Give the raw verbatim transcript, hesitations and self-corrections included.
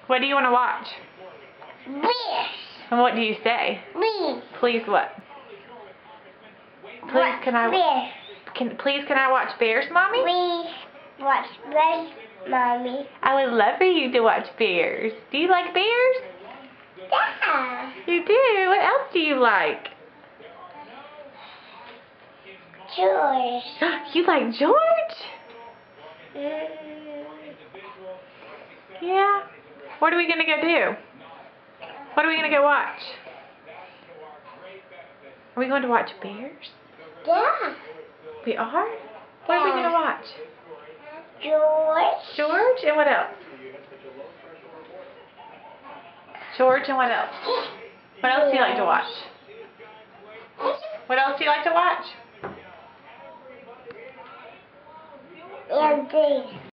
What do you want to watch? Bears. And what do you say? Please. Please what? Please Watch can I Bears. can please can I watch Bears, Mommy? Please watch Bears, Mommy. I would love for you to watch Bears. Do you like Bears? Yeah. You do? What else do you like? George. You like George? Mm. Yeah. What are we gonna go do? What are we gonna go watch? Are we going to watch Bears? Yeah. We are? What are we gonna watch? George. George and what else? George and what else? What else do you like to watch? What else do you like to watch? And these.